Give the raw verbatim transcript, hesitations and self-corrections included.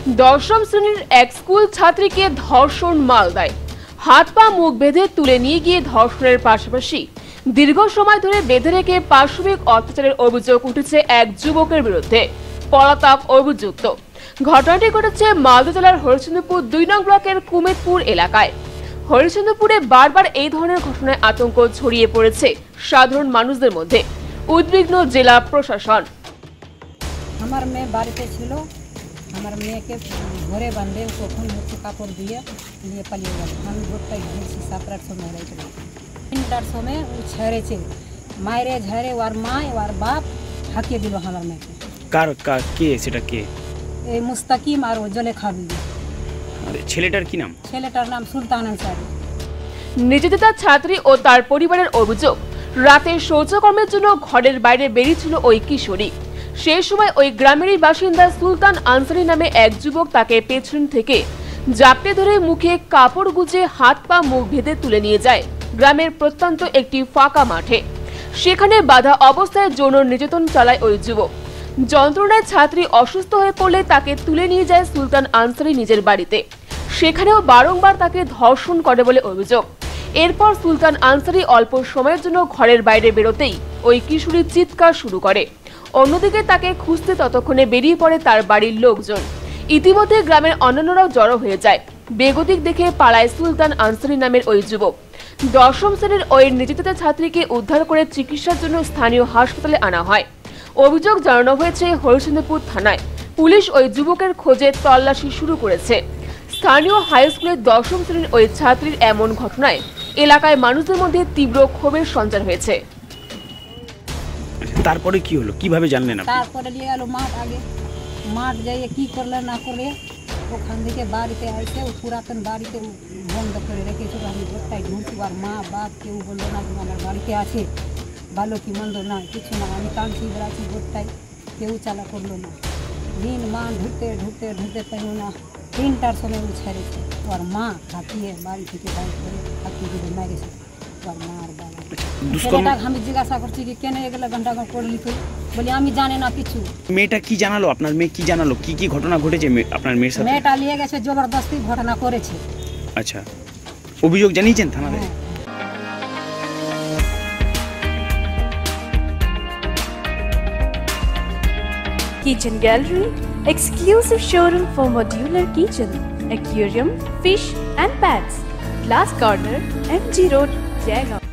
দশম শ্রেণীর এক স্কুল ছাত্রীকে ধর্ষণ মালদায়। হাত পা মুখ বেঁধে তুলে নিয়ে গিয়ে ধর্ষণের পাশাপাশি দীর্ঘ সময় ধরে বেঁধে রেখে পাশবিক অত্যাচারের অভিযোগ উঠেছে এক যুবকের বিরুদ্ধে। পলাতক অভিযুক্ত। ঘটনাটি ঘটেছে মালদা জেলার হরিশ্চন্দ্রপুর দুই নং ব্লকের কুমেদপুর এলাকায়। হরিশ্চন্দ্রপুরে বারবার এই ধরনের ঘটনায় আতঙ্ক ছড়িয়ে পড়েছে সাধারণ মানুষদের মধ্যে। উদ্বিগ্ন জেলা প্রশাসন। আমার মেয়ে বাড়িতে ছিল, আমার মেয়েকে ঘরে বাঁধে কখন হচ্ছে কাপড় দিয়ে নিয়ে পালিয়ে গেল। আমি ভোরটাই ঘুরছি সাতটার সময় রাইতে তিনটার সময় ও ছেড়েছে, মায়েরে ঝেড়ে ওর মা ওর বাপ হাঁকিয়ে দিল আমার মেয়েকে। কার কার কে সেটা কে? এই মুস্তাকিম আর ও জলেখা বিবি। আরে ছেলেটার কি নাম? ছেলেটার নাম সুলতান আনসারি। নির্যাতিতা ছাত্রী ও তার পরিবারের অভিযোগ, রাতে শৌচকর্মের জন্য ঘরের বাইরে বেরিয়েছিল ওই কিশোরী। সেই সময় ওই গ্রামেরই বাসিন্দা সুলতান আনসারি নামে এক যুবক তাকে পেছন থেকে জাপটে ধরে মুখে কাপড় গুজে হাত পা মুখ বেঁধে তুলে নিয়ে যায় গ্রামের প্রত্যন্ত একটি ফাঁকা মাঠে। সেখানে বাধা অবস্থায় যৌন নির্যাতন চালায় ওই যুবক। যন্ত্রণায় ছাত্রী অসুস্থ হয়ে পড়লে তাকে তুলে নিয়ে যায় সুলতান আনসারি নিজের বাড়িতে। সেখানেও বারংবার তাকে ধর্ষণ করে বলে অভিযোগ। এরপর সুলতান আনসারি অল্প সময়ের জন্য ঘরের বাইরে বেরোতেই ওই কিশোরী চিৎকার শুরু করে। অন্যদিকে তাকে খুঁজতে ততক্ষণে বেরিয়ে পড়ে তার বাড়ির লোকজন। ইতিমধ্যে গ্রামের অন্যান্যরাও জড়ো হয়ে যায়। বেগতিক দেখে পালায় সুলতান আনসারি নামের ওই যুবক। দশম শ্রেণীর ওই নির্যাতিতা ছাত্রীকে উদ্ধার করে চিকিৎসার জন্য স্থানীয় হাসপাতালে আনা হয়। অভিযোগ জানানো হয়েছে হরিশ্চন্দ্রপুর থানায়। পুলিশ ওই যুবকের খোঁজে তল্লাশি শুরু করেছে। স্থানীয় হাই স্কুলের দশম শ্রেণীর ওই ছাত্রীর এমন ঘটনায় এলাকায় মানুষদের মধ্যে তীব্র ক্ষোভের সঞ্চার হয়েছে। তারপরে কি হলো, কিভাবে জানলেন আপনি? তারপরে নিয়ে গেল মাঠ, আগে মাঠ যাইয়ে কি করলে না করে ওখান থেকে বাড়িতে আসে ও পুরাতন বাড়িতে বন্ধ করে রেখেছিল। আমি গোটাই ঢুকছি, আর মা বাপ কেউ বললো না আমার বাড়িতে আছে, ভালো কি মন্দ না কিছু না। আমি কাঁদছি বেড়াচ্ছি, গোটাই কেউ চালা করলো না। দিন মান ঢুকতে ঢুকতে ঢুকতে পাই না, তিনটার সময় ও ছেড়েছে। ওর মা হাঁকিয়ে বাড়ি থেকে বাইর করে হাঁকিয়ে দিলে মেরেছে ওর মা আর বাবা। ছেলেটাকে আমি জিজ্ঞাসা করছি কি কেন এগুলো ঘন্টা ঘন্টা করলি তুই? বলি আমি জানি না কিছু। মেয়েটা কি জানালো? আপনার মেয়ে কি জানালো? কি কি ঘটনা ঘটেছে আপনার মেয়ের সাথে? মেয়েটা নিয়ে গেছে, জবরদস্তি ঘটনা করেছে। আচ্ছা, অভিযোগ জানিয়েছেন থানাতে? Kitchen Gallery, exclusive showroom for modular kitchen, aquarium, fish and pets. Glass Corner, M G Road, Jaigaon.